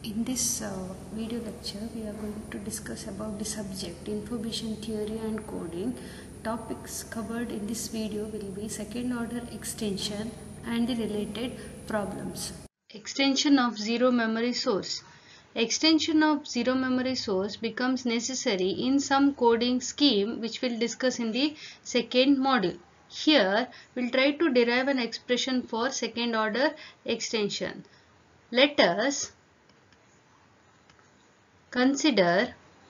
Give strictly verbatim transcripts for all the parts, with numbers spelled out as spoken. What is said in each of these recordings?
In this uh, video lecture, we are going to discuss about the subject Information Theory and Coding. Topics covered in this video will be second order extension and the related problems. Extension of zero memory source. Extension of zero memory source becomes necessary in some coding scheme, which we'll discuss in the second module. Here, we'll try to derive an expression for second order extension. Let us consider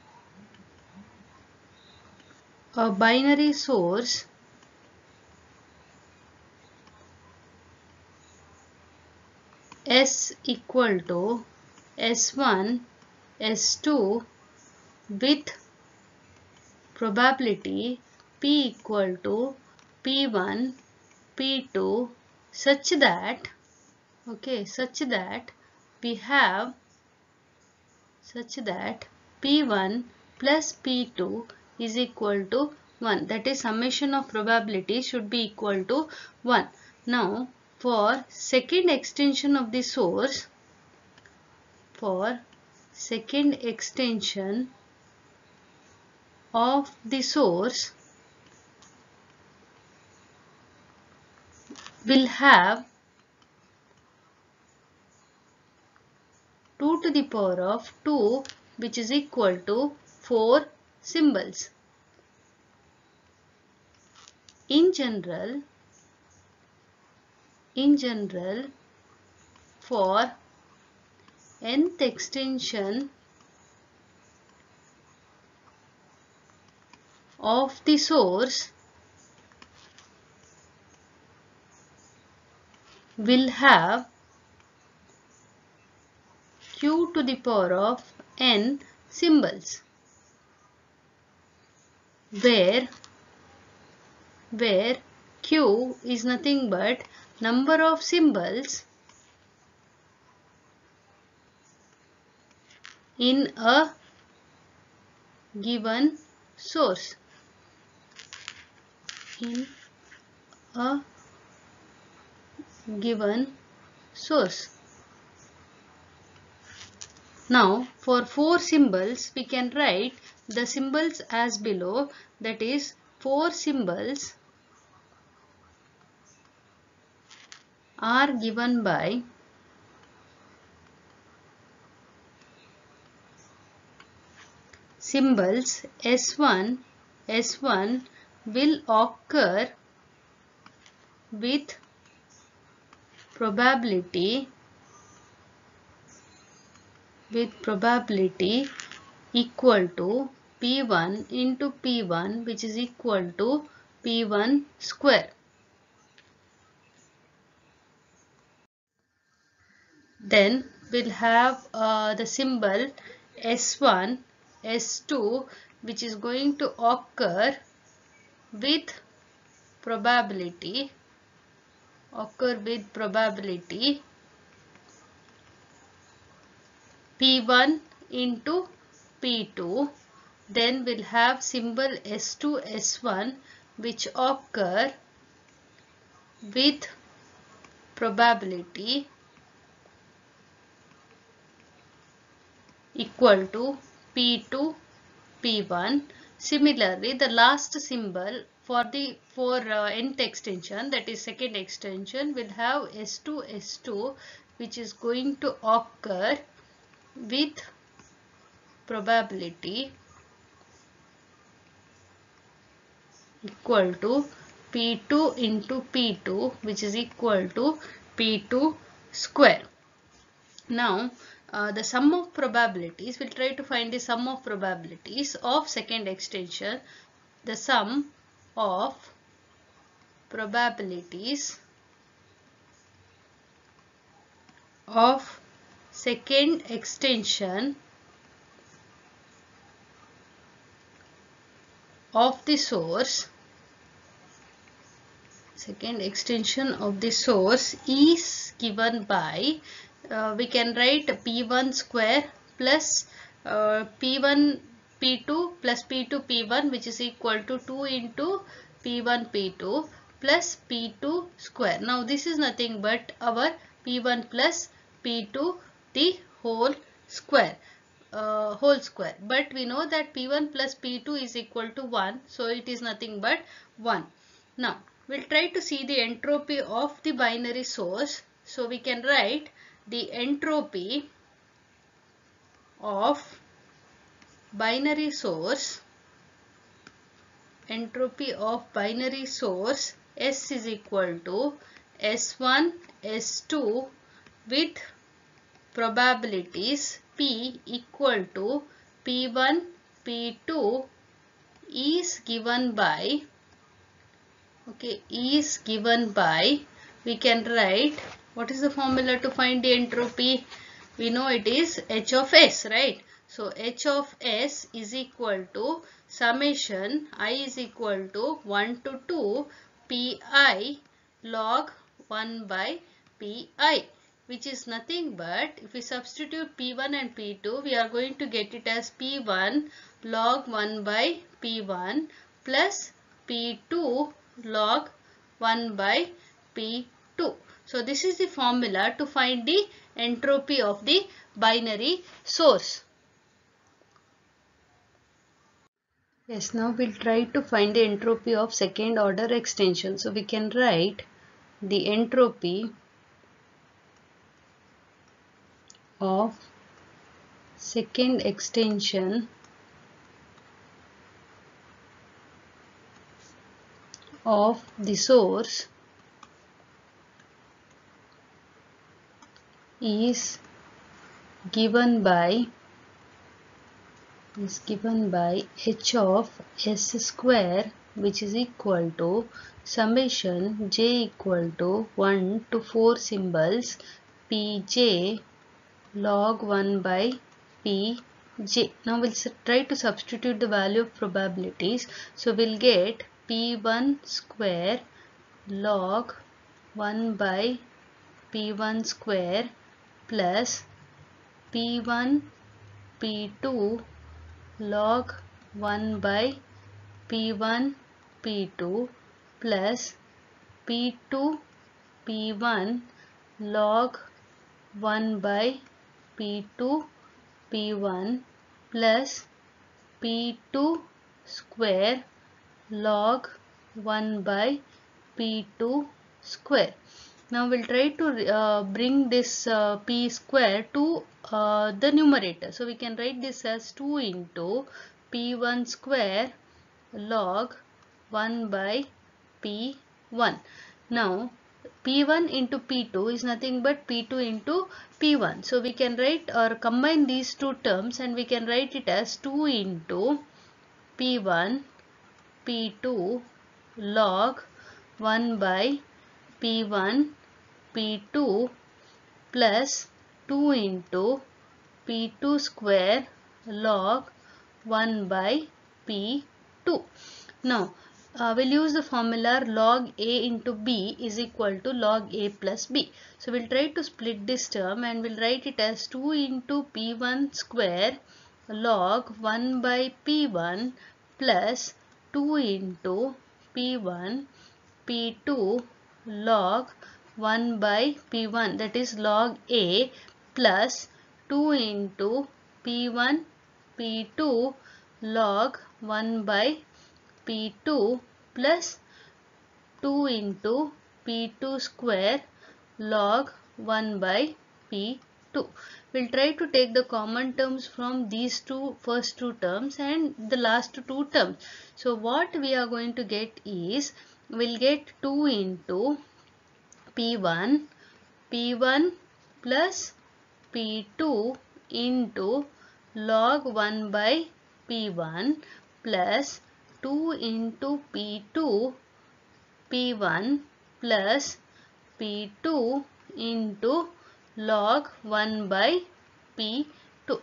a binary source S equal to S one, S two with probability P equal to P one, P two such that okay such that we have such that P one plus P two is equal to one, that is summation of probability should be equal to one. Now for second extension of the source, for second extension of the source will have two to the power of two, which is equal to four symbols. In general, in general, for nth extension of the source will have q to the power of n symbols, where where q is nothing but number of symbols in a given source, in a given source. Now for four symbols we can write the symbols as below, that is four symbols are given by symbols S one, S one will occur with probability with probability equal to P one into P one, which is equal to P one square. Then we'll have uh, the symbol S one, S two, which is going to occur with probability occur with probability P one into P two. Then we'll have symbol S two, S one, which occur with probability equal to P two, P one. Similarly, the last symbol for the for uh, nth extension, that is second extension, will have S two, S two, which is going to occur with probability equal to P two into P two, which is equal to P two square. Now uh, the sum of probabilities, we'll try to find the sum of probabilities of second extension. The sum of probabilities of second extension of the source second extension of the source is given by uh, we can write P one square plus uh, P one P two plus P two P one, which is equal to two into P one P two plus P two square. Now this is nothing but our P one plus P two the whole square uh, whole square, but we know that P one plus P two is equal to one, so it is nothing but one. Now we'll try to see the entropy of the binary source. So we can write the entropy of binary source entropy of binary source S is equal to S one S two with probabilities P equal to P one P two is given by okay is given by we can write what is the formula to find the entropy. We know it is H of S, right? So H of S is equal to summation I is equal to one to two Pi log one by Pi, which is nothing but if we substitute P one and P two, we are going to get it as P one log one by P one plus P two log one by P two. So this is the formula to find the entropy of the binary source. Yes, now we'll try to find the entropy of second order extension. So we can write the entropy of second extension of the source is given by is given by H of S square, which is equal to summation j equal to one to four symbols Pj log one by Pj. Now we'll try to substitute the value of probabilities. So we'll get P one square log one by P one square plus P one P two log one by P one P two plus P two P one log one by P two P one plus P two square log one by P two square. Now we'll try to uh, bring this uh, P square to uh, the numerator. So we can write this as two into P one square log one by P one. Now P one into P two is nothing but P two into P one. So we can write or combine these two terms and we can write it as two into P one P two log one by P one P two plus two into P two square log one by P two. Now uh, we'll use the formula log A into B is equal to log A plus B. So we'll try to split this term and we'll write it as two into P one square log one by P one plus two into P one P two log one by P one, that is log A, plus two into P one P two log one by P two plus two into P two square log one by P two. We'll try to take the common terms from these two first two terms and the last two terms. So what we are going to get is we'll get two into P one P one plus P two into log one by P one plus two into P two P one plus P two into log one by P two.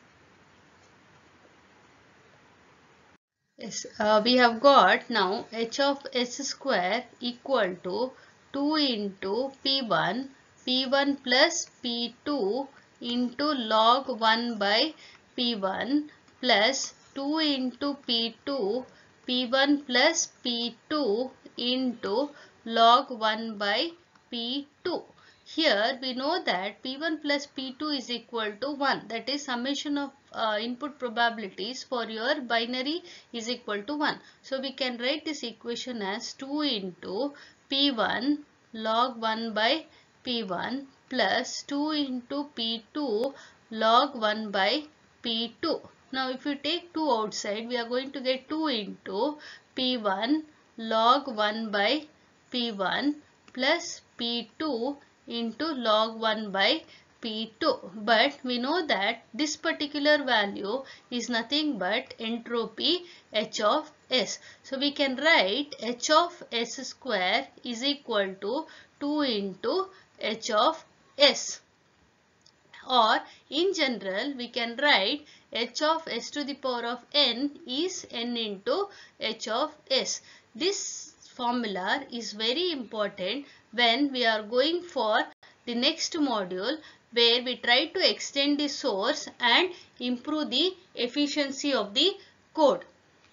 Yes, uh, we have got now H of S square equal to two into P one P one plus P two into log one by P one plus two into P two P one plus P two into log one by P two. Here we know that P one plus P two is equal to one, that is summation of uh, input probabilities for your binary is equal to one. So we can write this equation as two into P one log one by P one plus two into P two log one by P two. Now if you take two outside, we are going to get two into P one log one by P one plus P two into log one by P two. But we know that this particular value is nothing but entropy H of S. So we can write H of S square is equal to two into H of S. Or in general we can write H of S to the power of n is n into H of S. This formula is very important when we are going for the next module, where we try to extend the source and improve the efficiency of the code.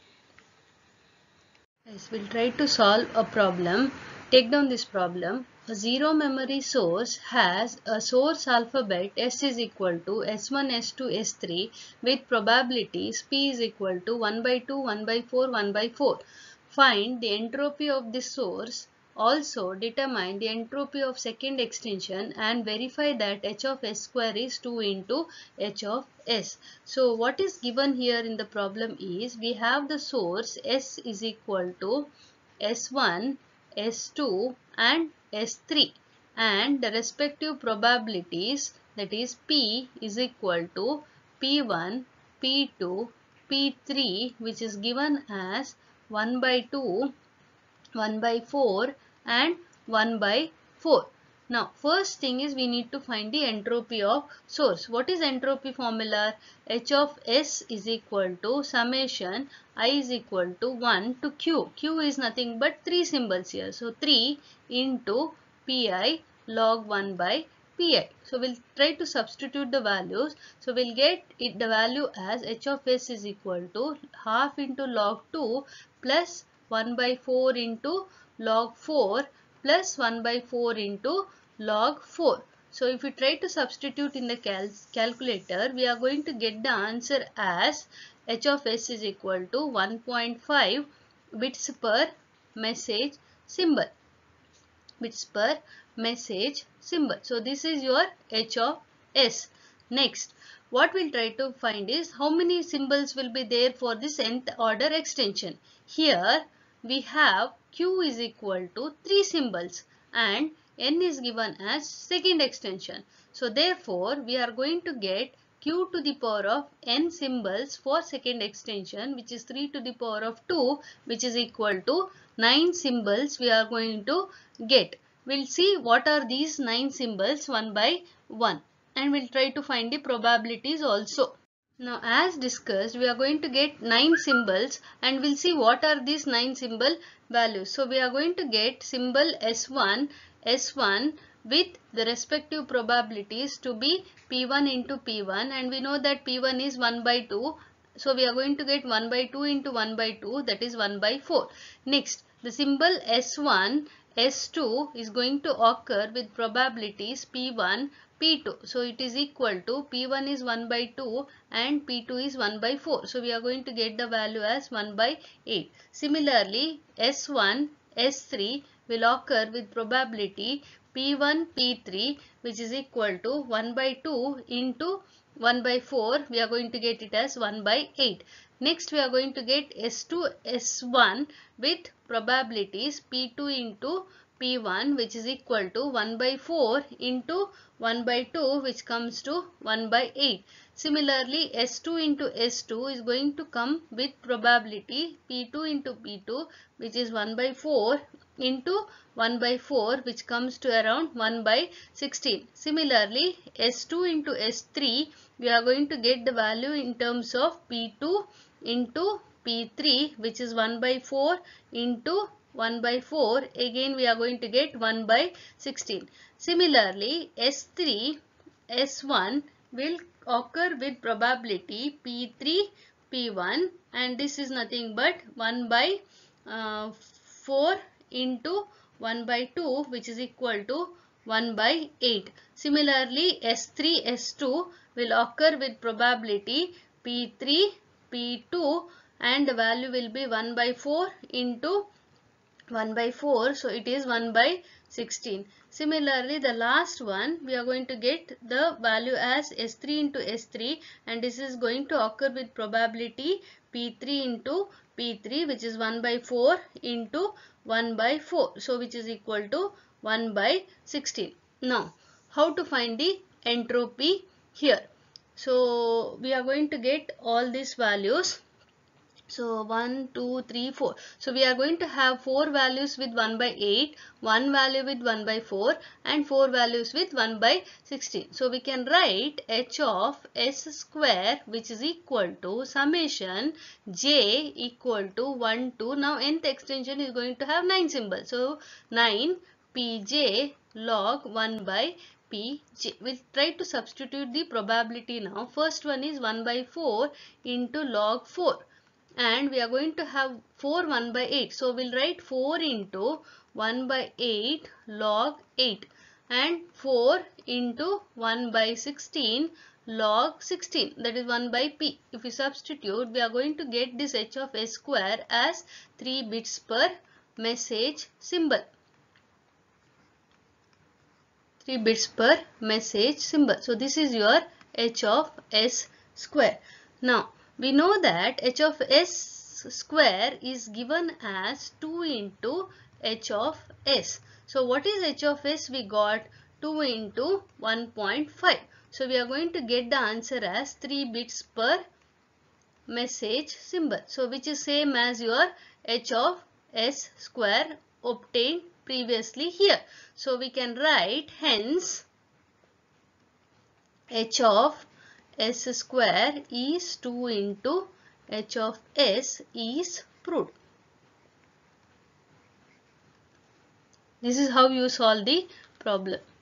Yes, we'll try to solve a problem. Take down this problem. A zero memory source has a source alphabet S is equal to S one, S two, S three with probabilities P is equal to one by two, one by four, one by four. Find the entropy of the source. Also determine the entropy of second extension and verify that H of S square is two into H of S. So what is given here in the problem is we have the source S is equal to S one, S two and S three, and the respective probabilities, that is P is equal to P one, P two, P three, which is given as one by two, one by four and one by four. Now first thing is we need to find the entropy of source. What is entropy formula? H of S is equal to summation I is equal to one to Q. Q is nothing but three symbols here. So three into Pi log one by Pi. So we'll try to substitute the values. So we'll get it the value as H of S is equal to half into log two plus one by four into log four plus one by four into log four. So if we try to substitute in the cal calculator, we are going to get the answer as H of S is equal to one point five bits per message symbol. Bits per message symbol. So this is your H of S. Next, what we'll try to find is how many symbols will be there for this nth order extension. Here we have Q is equal to three symbols and n is given as second extension. So therefore we are going to get Q to the power of n symbols for second extension, which is three to the power of two, which is equal to nine symbols we are going to get. We'll see what are these nine symbols one by one, and we'll try to find the probabilities also. Now as discussed, we are going to get nine symbols and we'll see what are these nine symbol values. So we are going to get symbol S one, S one with the respective probabilities to be P one into P one, and we know that P one is one by two. So we are going to get one by two into one by two, that is one by four. Next, the symbol S one, S two is going to occur with probabilities P one, P two. So it is equal to P one is one by two and P two is one by four. So we are going to get the value as one by eight. Similarly, S one, S three will occur with probability P one, P three, which is equal to one by two into one by four. We are going to get it as one by eight. Next we are going to get S two, S one with probabilities P two into P one, which is equal to one by four into one by two, which comes to one by eight. Similarly, S two into S two is going to come with probability P two into P two, which is one by four into one by four, which comes to around one by sixteen. Similarly, S two into S three, we are going to get the value in terms of P two into P three, which is one by four into one by four. Again we are going to get one by sixteen. Similarly, S three, S one will occur with probability P three, P one, and this is nothing but one by uh, four into one by two, which is equal to one by eight. Similarly, S three, S two will occur with probability P three, P two, and the value will be one by four into one by four, so it is one by sixteen. Similarly, the last one we are going to get the value as S three into S three, and this is going to occur with probability P three into P three, which is one by four into one by four, so which is equal to one by sixteen. Now, how to find the entropy here? So we are going to get all these values. So one, two, three, four. So we are going to have four values with one by eight, one value with one by four, and four values with one by sixteen. So we can write h of s square, which is equal to summation j equal to one to, now nth extension is going to have nine symbols. So nine pj log one by pj. We'll try to substitute the probability now. First one is one by four into log four. And we are going to have four one by eight. So we'll write four into one by eight log eight, and four into one by sixteen log sixteen, that is one by p. If we substitute, we are going to get this h of s square as three bits per message symbol. three bits per message symbol. So this is your h of s square. Now we know that h of s square is given as two into h of s. So what is h of s? We got two into one point five. So we are going to get the answer as three bits per message symbol. So which is same as your h of s square obtained previously here. So we can write hence h of s square is two into h of s is proved. This is how you solve the problem.